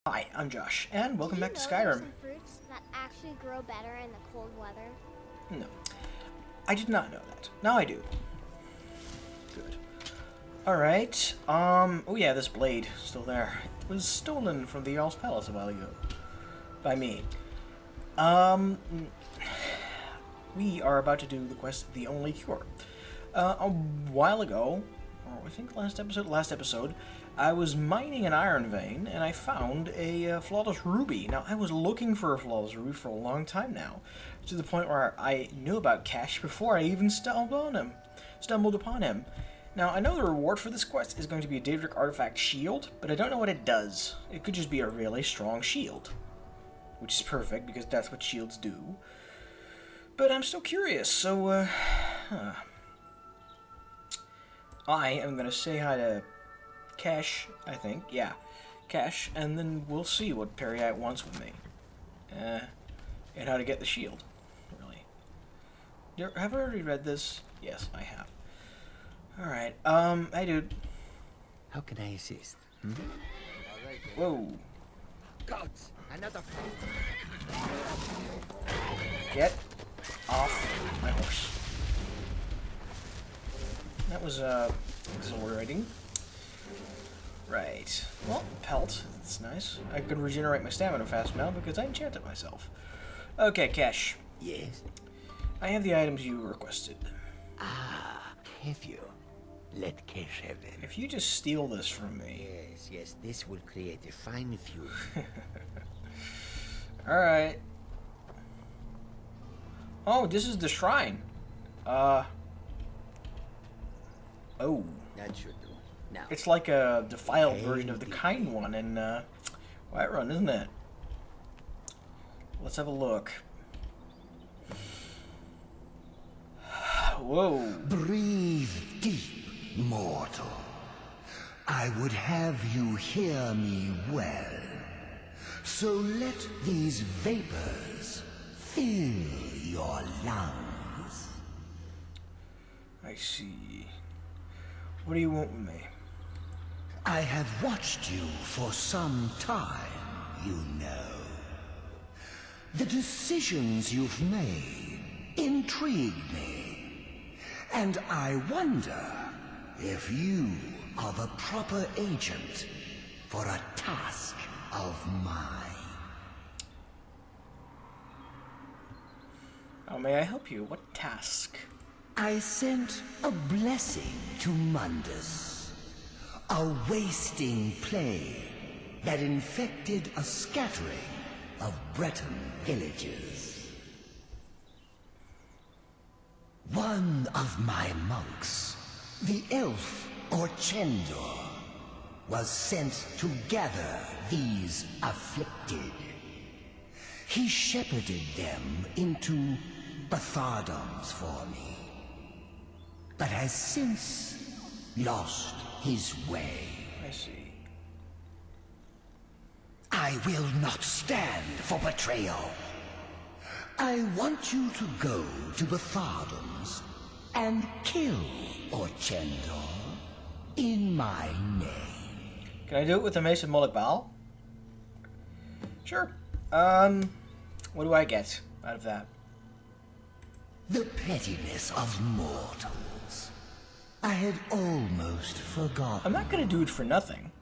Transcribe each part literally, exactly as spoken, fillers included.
Hi, I'm Josh, and welcome Did back you to know there's Skyrim. some fruits that actually grow better in the cold weather? No, I did not know that. Now I do. Good. Alright, um, oh yeah, this blade, still there. It was stolen from the Jarl's Palace a while ago. By me. Um, we are about to do the quest, The Only Cure. Uh, a while ago, or I think last episode, last episode, I was mining an iron vein, and I found a uh, flawless ruby. Now, I was looking for a flawless ruby for a long time now, to the point where I knew about Kesh before I even stumbled on him, stumbled upon him. Now, I know the reward for this quest is going to be a Daedric artifact shield, but I don't know what it does. It could just be a really strong shield, which is perfect, because that's what shields do. But I'm still curious, so, uh, huh. I am going to say hi to Kesh, I think. Yeah, Kesh, and then we'll see what Peryite wants with me. Uh, and how to get the shield, really. Do- Have I already read this? Yes, I have. Alright, um, hey dude. How can I assist? Hmm? Whoa. Gods, another Get off my horse. That was, uh, exhilarating. Right. Well, pelt. That's nice. I can regenerate my stamina fast now because I enchanted myself. Okay, Kesh. Yes. I have the items you requested. Ah, have you? Let Kesh have them. If you just steal this from me... Yes, yes, this will create a fine view. Alright. Oh, this is the shrine. Uh... Oh. That should do. Now. It's like a defiled Hey, version of the the- kind one in uh, Whiterun, isn't it? Let's have a look. Whoa. Breathe deep, mortal. I would have you hear me well. So let these vapors fill your lungs. I see. What do you want with me? I have watched you for some time, you know. The decisions you've made intrigue me. And I wonder if you are the proper agent for a task of mine. How may I help you? What task? I sent a blessing to Mundus. A wasting plague that infected a scattering of Breton villages. One of my monks, the elf Orchendor, was sent to gather these afflicted. He shepherded them into Bathardums for me, but has since lost his way. I see. I will not stand for betrayal. I want you to go to Bathardums and kill Orchendor in my name. Can I do it with the Mace of Moloch Baal? Sure. Um, what do I get out of that? The pettiness of mortals. I had almost forgotten. I'm not gonna do it for nothing.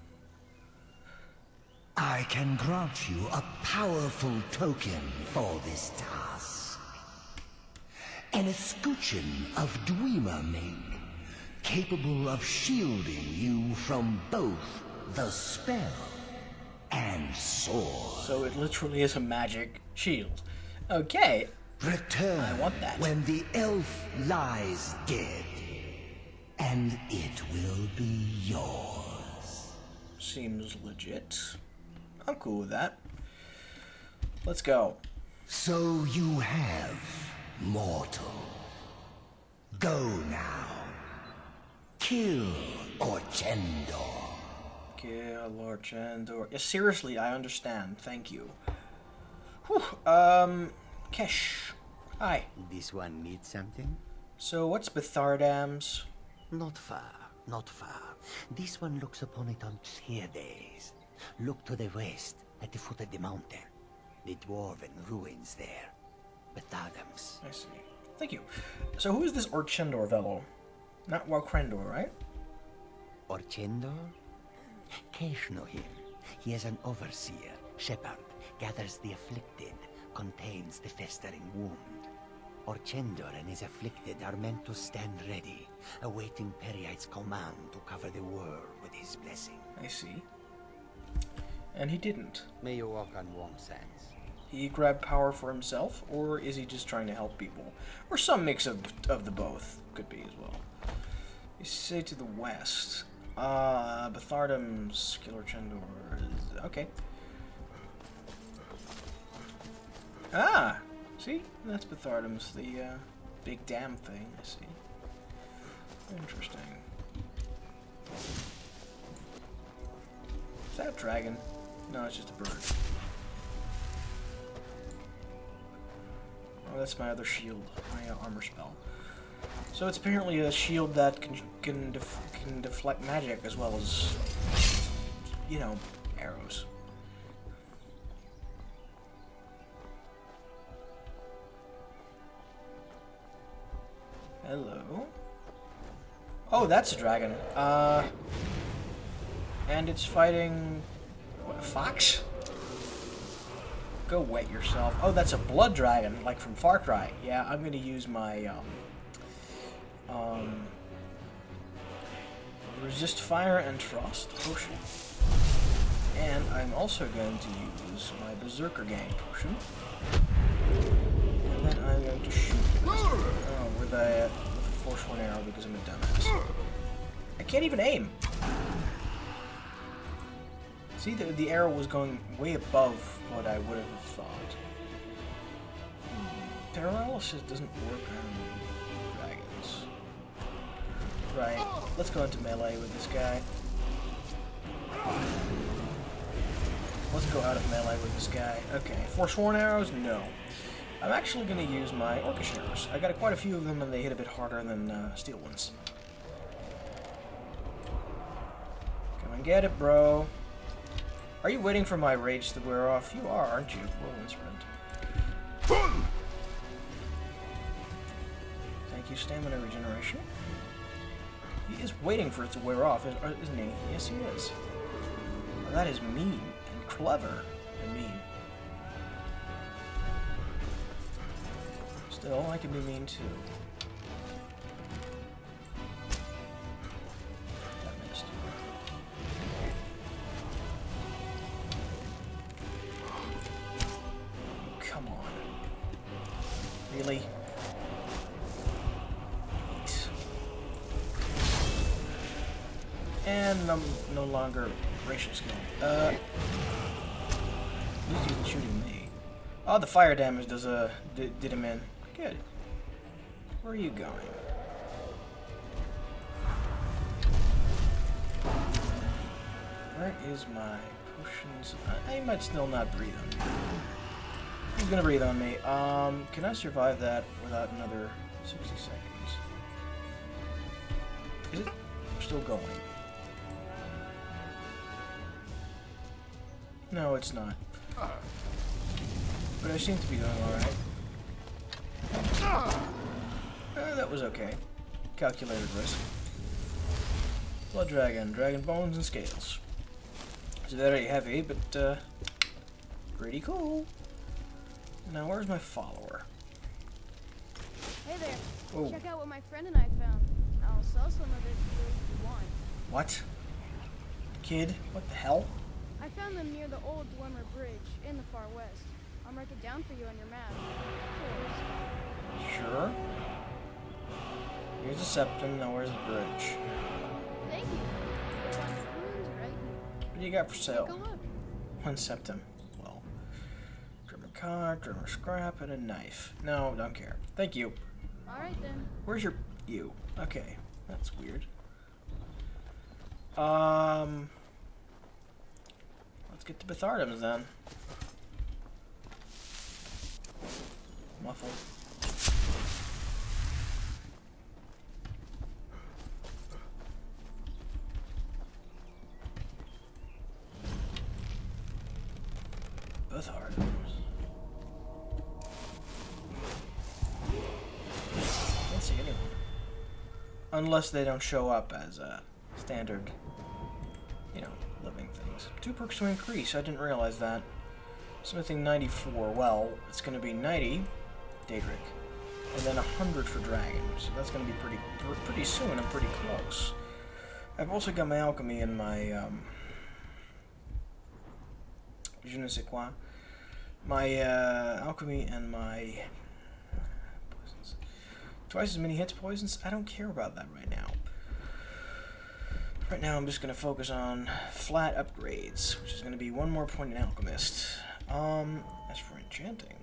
I can grant you a powerful token for this task. An escutcheon of Dwemer capable of shielding you from both the spell and sword. So it literally is a magic shield. Okay. Return I want that. when the elf lies dead, and it will be yours. Seems legit. I'm cool with that. Let's go. So you have, mortal. Go now. Kill Orchendor. Kill Lord Chandor. Yeah, seriously, I understand. Thank you. Whew. Um, Kesh. Hi. This one needs something? So what's Bathardams? Not far, not far. This one looks upon it on clear days. Look to the west, at the foot of the mountain. The dwarven ruins there. Bethagam's. I see. Thank you. So who is this Orchendor fellow? Not Walkrendor, right? Orchendor? Kesh know him. He is an overseer, shepherd, gathers the afflicted, contains the festering wound. Orchendor and his afflicted are meant to stand ready, awaiting Peryite's command to cover the world with his blessing. I see. And he didn't. May you walk on warm sands. He grabbed power for himself, or is he just trying to help people? Or some mix of, of the both. Could be as well. You say to the west. Uh, Bethardum's Killer Chendor is... Okay. Ah! See? That's Bethardum's, the uh, big dam thing, I see. Interesting. Is that a dragon? No, it's just a bird. Oh, that's my other shield, my uh, armor spell. So it's apparently a shield that can can, def can deflect magic as well as, you know, arrows. Hello. Oh, that's a dragon. Uh, and it's fighting what, a fox? Go wet yourself. Oh, that's a blood dragon, like from Far Cry. Yeah, I'm gonna use my um, um, resist fire and frost potion, and I'm also going to use my berserker gang potion, and then I'm going to shoot the bastard. Oh, with a with a force one arrow because I'm a dumbass. I can't even aim. See, the, the arrow was going way above what I would have thought. Hmm. Paralysis doesn't work on dragons. Right, let's go into melee with this guy. Let's go out of melee with this guy. Okay, Forsworn arrows? No. I'm actually going to use my Orcish arrows. I got quite a few of them and they hit a bit harder than uh, steel ones. Come and get it, bro. Are you waiting for my rage to wear off? You are, aren't you? Whirlwind sprint. Thank you, stamina regeneration. He is waiting for it to wear off, isn't he? Yes, he is. Well, that is mean and clever and mean. Still, I can be mean too. That missed. Come on. Really? Eat. And I'm no longer racial skill. Uh, who's even shooting me? Oh, the fire damage does uh did, did him in. Good. Where are you going? Where is my potions? I, I might still not breathe on me. He's gonna breathe on me. Um, can I survive that without another sixty seconds? Is it still going? No, it's not. But I seem to be doing alright. Uh, that was okay. Calculated risk. Blood dragon, dragon bones and scales. It's very heavy, but uh, pretty cool. Now, where's my follower? Hey there. Whoa. Check out what my friend and I found. I'll sell some of it for you if you want. What? Kid? What the hell? I found them near the old Dwemer Bridge in the far west. I'll mark it down for you on your map. Sure. Here's the septum, now where's the bridge? Thank you. One spoon's right here. What do you got for sale? Take a look. One septum. Well, drummer card, drummer scrap, and a knife. No, don't care. Thank you. Alright then. Where's your... you? Okay, that's weird. Um... Let's get to Bethardum's then. Muffle. Bethard. Can't see anyone. Unless they don't show up as a standard, you know, living things. Two perks to increase. I didn't realize that. Smithing ninety-four. Well, it's going to be ninety, Daedric, and then one hundred for Dragon. So that's going to be pretty pretty soon and pretty close. I've also got my alchemy and my um, je ne sais quoi. My uh, alchemy and my poisons. Twice as many hits poisons? I don't care about that right now. Right now I'm just going to focus on flat upgrades, which is going to be one more point in Alchemist. Um, as for enchanting,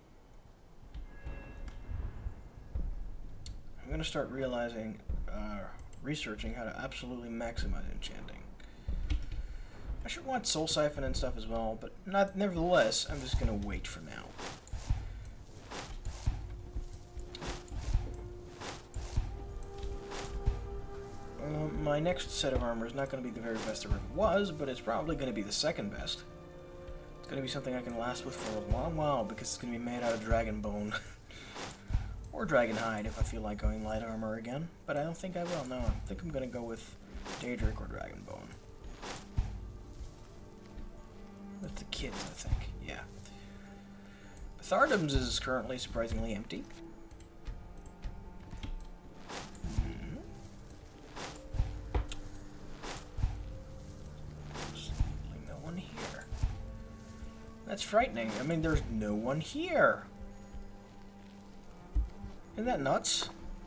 I'm going to start realizing, uh, researching how to absolutely maximize enchanting. I should want Soul Siphon and stuff as well, but not. Nevertheless, I'm just going to wait for now. Um, my next set of armor is not going to be the very best there ever was, but it's probably going to be the second best. It's going to be something I can last with for a long while, because it's going to be made out of dragon bone. Or dragon hide, if I feel like going light armor again. But I don't think I will, no. I think I'm going to go with Daedric or dragon bone. With the kids, I think. Yeah. Bethardum's is currently surprisingly empty. Mm-hmm. Absolutely no one here. That's frightening. I mean, there's no one here. Isn't that nuts?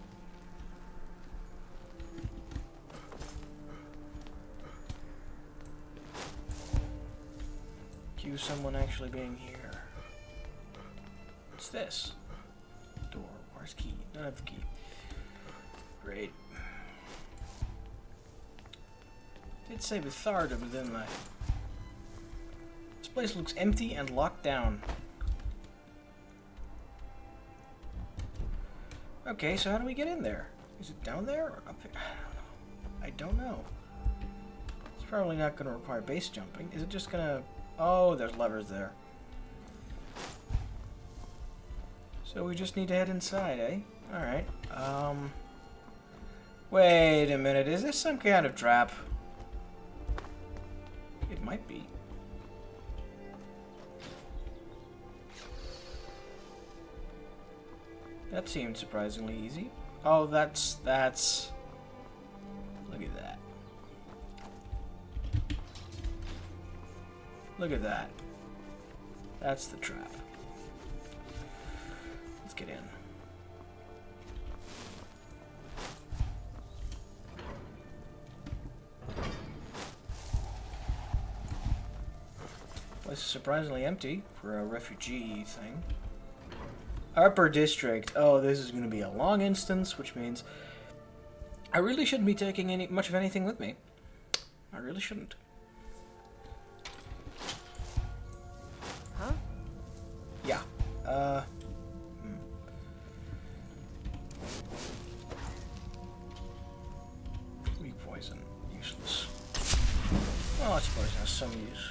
Cue someone actually being here. What's this? Door. Where's key? Don't have the key. Great. Did say Bethardum, but then I. This place looks empty and locked down. Okay, so how do we get in there? Is it down there or up here? I don't know. I don't know. It's probably not going to require base jumping. Is it just going to... Oh, there's levers there. So we just need to head inside, eh? Alright. Um... Wait a minute. Is this some kind of trap? It might be. That seemed surprisingly easy. Oh, that's, that's... Look at that. Look at that. That's the trap. Let's get in. Place is surprisingly empty for a refugee thing. Upper District. Oh, this is going to be a long instance, which means I really shouldn't be taking any much of anything with me. I really shouldn't. Huh? Yeah. Uh. Hmm. Weak poison. Useless. Well, I suppose it has some use.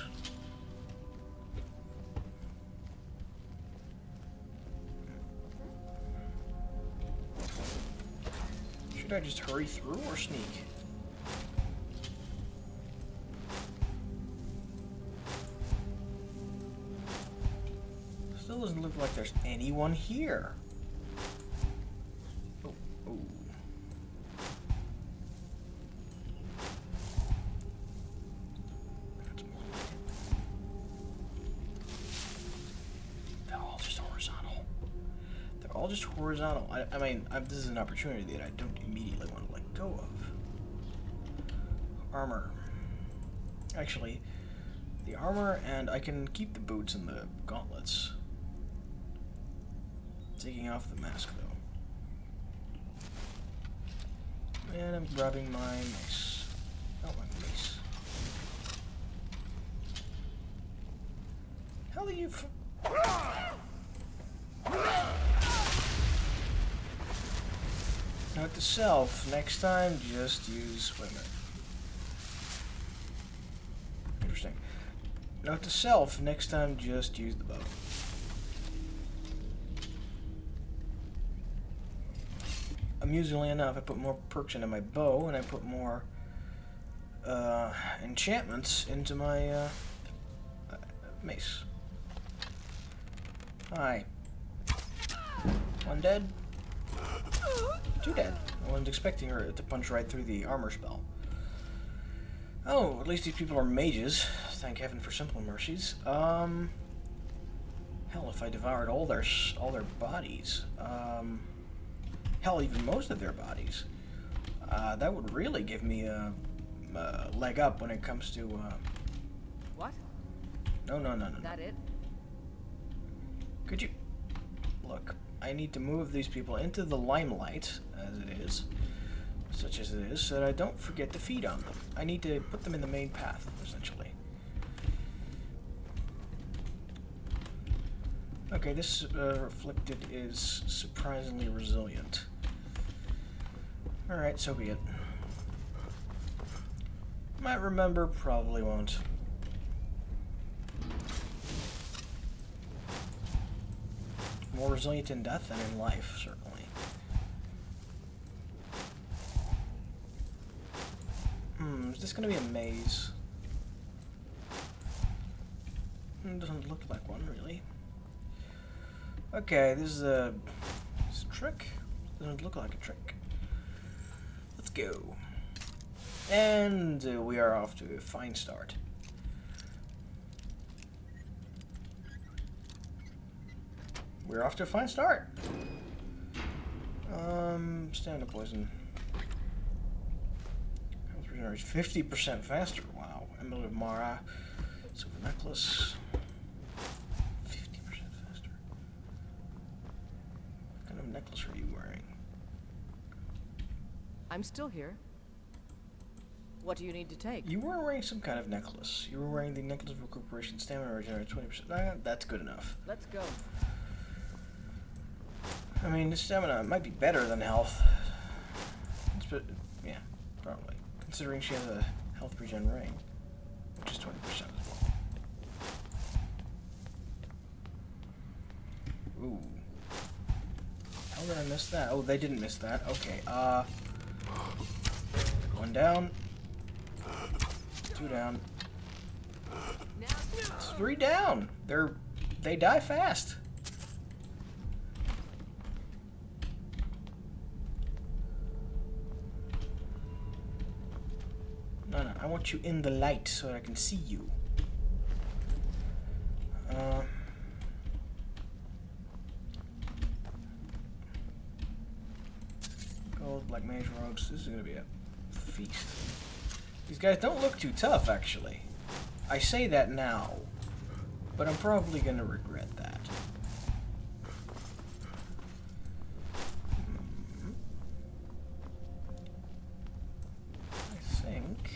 Should I just hurry through or sneak? Still doesn't look like there's anyone here. Oh, oh. They're all just horizontal. They're all just horizontal. I, I mean, I, this is an opportunity that I don't immediately want to let go of. Armor. Actually, the armor, and I can keep the boots and the gauntlets. Taking off the mask, though. And I'm grabbing my mace. Oh, my mace. How do you f- Note to self, next time, just use... Wait a minute. Interesting. Note to self, next time just use the bow. Amusingly enough, I put more perks into my bow, and I put more uh, enchantments into my uh, uh, mace. Hi. One dead. Two dead. I wasn't expecting her to punch right through the armor spell. Oh, at least these people are mages. Thank heaven for simple mercies. Um, hell, if I devoured all their all their bodies, um, hell, even most of their bodies, uh, that would really give me a, a leg up when it comes to. Uh, what? No, no, no, no. That it? Could you look? I need to move these people into the limelight, as it is. Such as it is, so that I don't forget to feed on them. I need to put them in the main path, essentially. Okay, this uh, Reflected is surprisingly resilient. Alright, so be it. Might remember, probably won't. More resilient in death than in life, certainly. Hmm, is this going to be a maze? It doesn't look like one, really. Okay, this is a, this is a trick. Doesn't look like a trick. Let's go. And uh, we are off to a fine start. We're off to a fine start. Um, stamina poison. fifty percent faster. Wow. Emerald of Mara. Silver necklace. fifty percent faster. What kind of necklace are you wearing? I'm still here. What do you need to take? You were wearing some kind of necklace. You were wearing the necklace of recuperation. Stamina regenerates twenty percent. Nah, that's good enough. Let's go. I mean, the stamina might be better than health. It's bit, yeah, probably. Considering she has a health regen ring, which is twenty percent as well. Ooh. How did I miss that? Oh, they didn't miss that. Okay, uh... one down. Two down. It's three down! They're... they die fast. No, no, I want you in the light so I can see you. Uh, gold, black mage robes. This is gonna be a feast. These guys don't look too tough, actually. I say that now, but I'm probably gonna regret that. I think.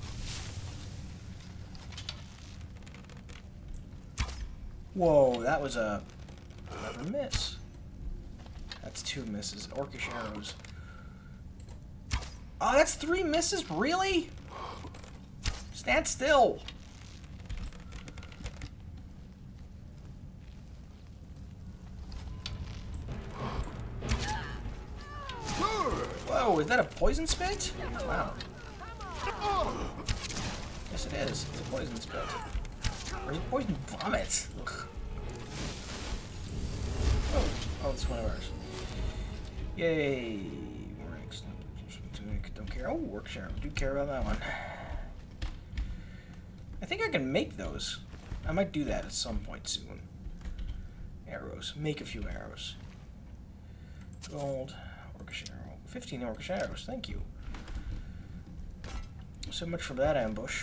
Whoa, that was a clever miss. That's two misses. Orcish arrows. Oh, that's three misses? Really? Stand still. Whoa, is that a poison spit? Wow. Yes, it is. It's a poison spit. Or is it poison vomit? Ugh. Oh, oh, it's one of ours. Yay. Don't care. Oh, work share. Do care about that one. I think I can make those. I might do that at some point soon. Arrows. Make a few arrows. Gold. Orcish arrow. fifteen orcish arrows. Thank you. So much for that ambush.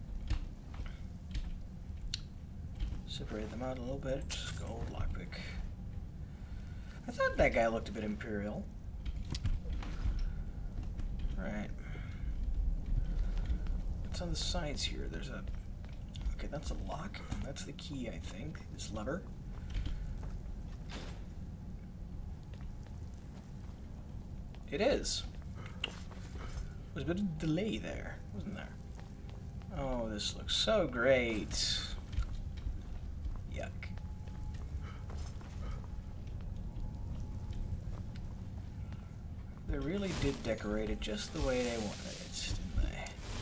Separate them out a little bit. Gold, lockpick. I thought that guy looked a bit imperial. Right. What's on the sides here? There's a... Okay, that's a lock. That's the key, I think. This lever. It is. There's a bit of delay there, wasn't there? Oh, this looks so great. They really did decorate it just the way they wanted it, didn't they?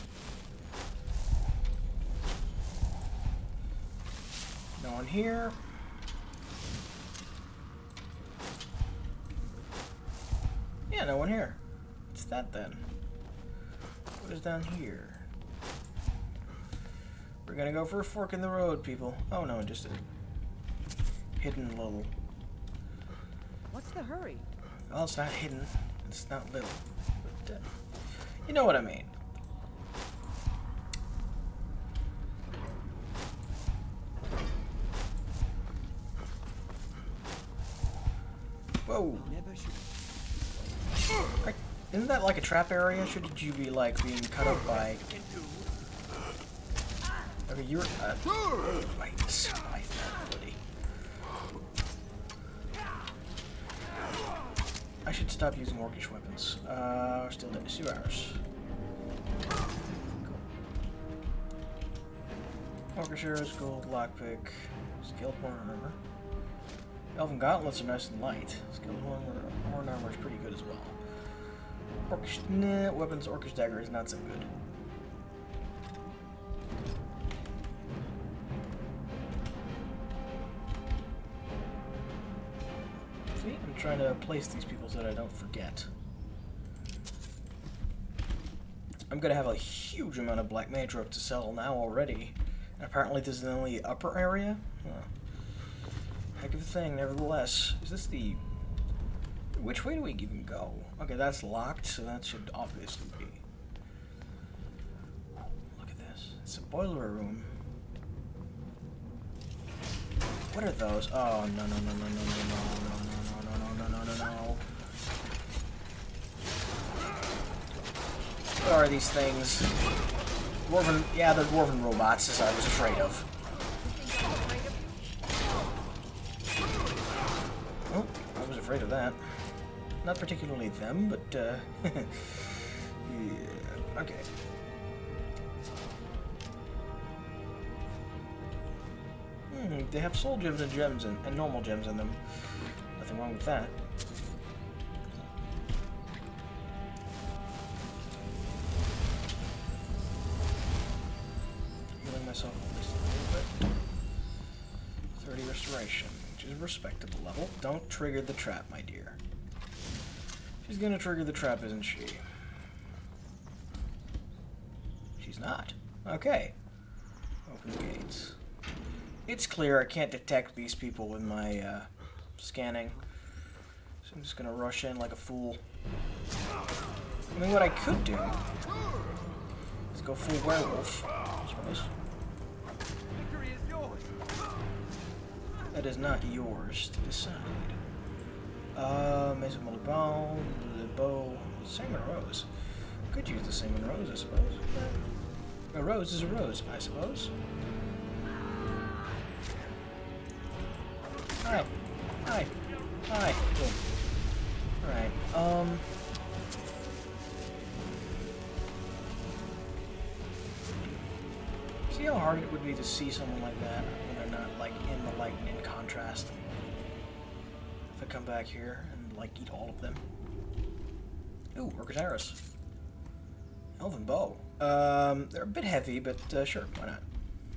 No one here. Yeah, no one here. What's that then? What is down here? We're gonna go for a fork in the road, people. Oh no, just a hidden little. What's the hurry? Well, it's not hidden. It's not little. But, uh, you know what I mean. Whoa. Right. Isn't that like a trap area? Shouldn't you be like being cut up by? Okay, you're. Uh, right, spy ability. I should stop using orcish weapons. Uh, we're still at two hours. Cool. Orcish arrows, gold, lockpick, scaled horn armor. Elven gauntlets are nice and light. Scaled horn, horn armor is pretty good as well. Orcish nah, weapons, orcish dagger is not so good. See, I'm trying to place these people so that I don't forget. I'm gonna have a huge amount of black mage rope to sell now already. And apparently this is the only upper area? Huh. Heck of a thing, nevertheless. Is this the... Which way do we even go? Okay, that's locked, so that should obviously be... Look at this. It's a boiler room. What are those? Oh, no, no, no, no, no, no, no, no, no, no, no, no, no, no. What are these things? Dwarven... Yeah, they're dwarven robots, as I was afraid of. Oh, I was afraid of that. Not particularly them, but, uh... yeah, okay. Hmm, they have soul gems and gems and, and normal gems in them. Nothing wrong with that. Healing myself at least a little bit. thirty restoration, which is a respectable level. Don't trigger the trap, my dear. She's gonna trigger the trap, isn't she? She's not. Okay. Open the gates. It's clear I can't detect these people with my uh, scanning. So I'm just gonna rush in like a fool. I mean, what I could do is go full werewolf, I suppose. That is not yours to decide. Uh, Mace of Moldy Bow, the bow, Salmon Rose. Could use the Salmon Rose, I suppose. A rose is a rose, I suppose. Hi. Hi. Hi. Boom. Alright, um... see how hard it would be to see someone like that when they're not, like, in the light and in contrast? If I come back here and, like, eat all of them. Ooh, Orcish arrows. Elven bow. Um, they're a bit heavy, but uh, sure, why not?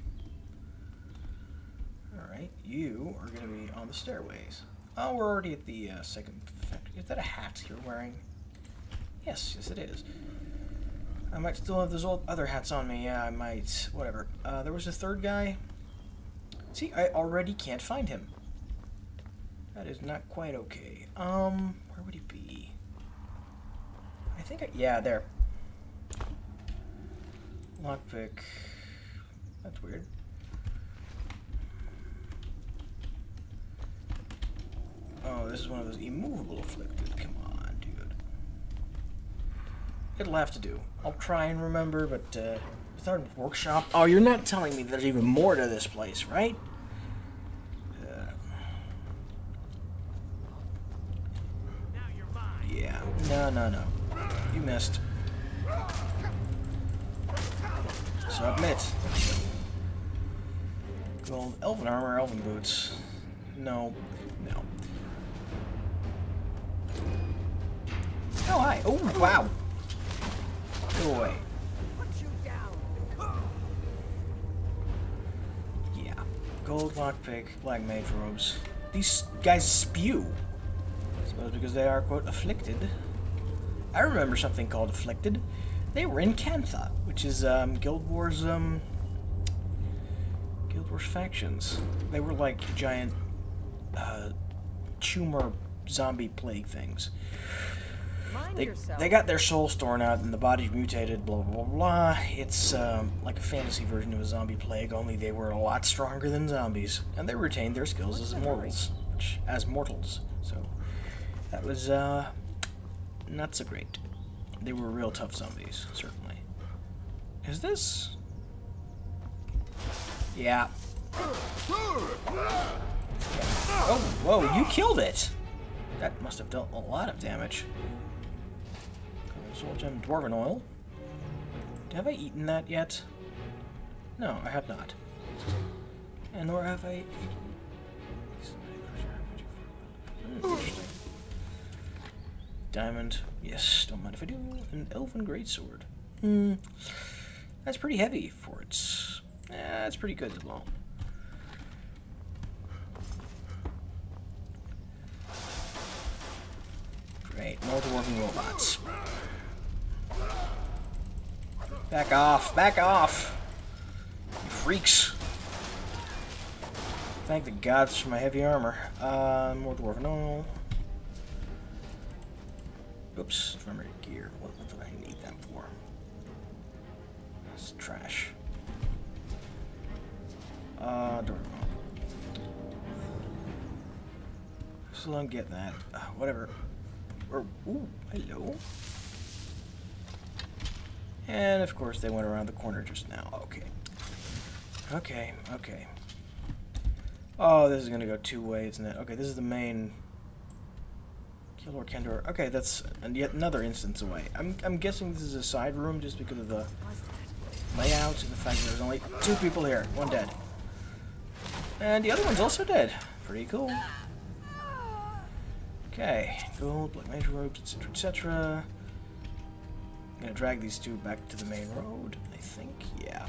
Alright, you are going to be on the stairways. Oh, we're already at the uh, second factory. Is that a hat you're wearing? Yes, yes it is. I might still have those old other hats on me. Yeah, I might. Whatever. Uh, there was a third guy. See, I already can't find him. That is not quite okay. Um, where would he be? I think I... Yeah, there. Lockpick. That's weird. Oh, this is one of those immovable afflicted. Come on, dude. It'll have to do. I'll try and remember, but, uh... Third workshop? Oh, you're not telling me there's even more to this place, right? Yeah. No, no, no. You missed. Submit. Gold. Elven armor, elven boots. No. No. Oh, hi. Oh, wow. Go away. Yeah. Gold lockpick, black mage robes. These guys spew. I suppose because they are, quote, afflicted. I remember something called afflicted. They were in Cantha, which is um, Guild Wars, um, Guild Wars factions. They were like giant uh, tumor zombie plague things. They, they got their soul stored out and the body mutated, blah, blah, blah, blah. It's um, like a fantasy version of a zombie plague, only they were a lot stronger than zombies. And they retained their skills as mortals, which, as mortals. So, that was uh, not so great. They were real tough zombies, certainly. Is this? Yeah. Oh, whoa, you killed it! That must have dealt a lot of damage. Soul gem, dwarven oil. Have I eaten that yet? No, I have not. And nor have I eaten. Hmm, interesting. Diamond. Yes, don't mind if I do. An elven greatsword. Hmm. That's pretty heavy for its. Eh, it's pretty good as well. Great. More dwarven robots. Back off! Back off! You freaks! Thank the gods for my heavy armor. Uh, more dwarven oil. Oops, armor gear. What, what did I need that for? That's trash. Uh, dwarven oil. Still don't get that. Uh, whatever. Or, ooh, hello. And of course they went around the corner just now. Okay. Okay, okay. Oh, this is gonna go two ways, isn't it? Okay, this is the main Kilor Kendor. Okay, that's yet another instance away. I'm I'm guessing this is a side room just because of the layout and the fact that there's only two people here. One dead. And the other one's also dead. Pretty cool. Okay, gold, black mage robes, et cetera, et cetera. I'm gonna drag these two back to the main road, I think. Yeah.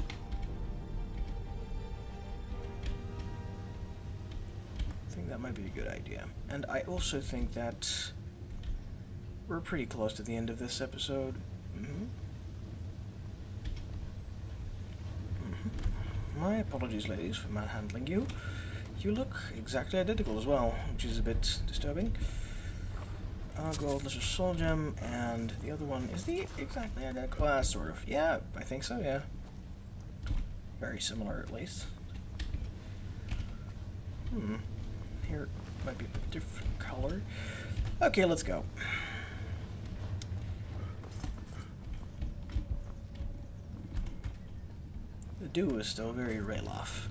I think that might be a good idea. And I also think that we're pretty close to the end of this episode. Mm-hmm. Mm-hmm. My apologies, ladies, for manhandling you. You look exactly identical as well, which is a bit disturbing. Uh, gold, this is soul gem, and the other one is the exactly identical. Uh, sort of. Yeah, I think so, yeah. Very similar, at least. Hmm. Here it might be a different color. Okay, let's go. The dew is still very Rayloff.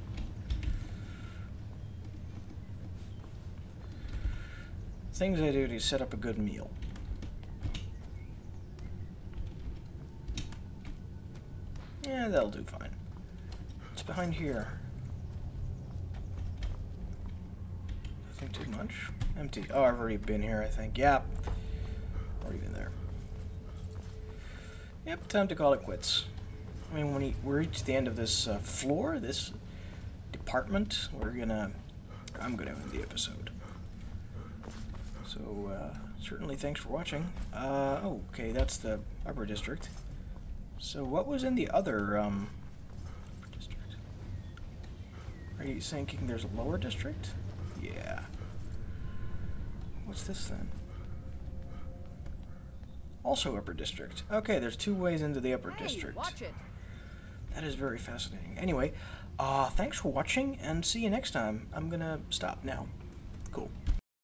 Things I do to set up a good meal. Yeah, that'll do fine. What's behind here? Nothing too much. Empty. Oh, I've already been here, I think. Yeah. Already been there. Yep, time to call it quits. I mean, when we reach the end of this uh, floor, this department, we're gonna... I'm gonna end the episode. So, uh, certainly thanks for watching. Uh, oh, okay, that's the upper district. So what was in the other, um, upper district? Are you thinking there's a lower district? Yeah. What's this then? Also upper district. Okay, there's two ways into the upper Hey, district. watch it. That is very fascinating. Anyway, uh, thanks for watching, and see you next time. I'm gonna stop now. Cool.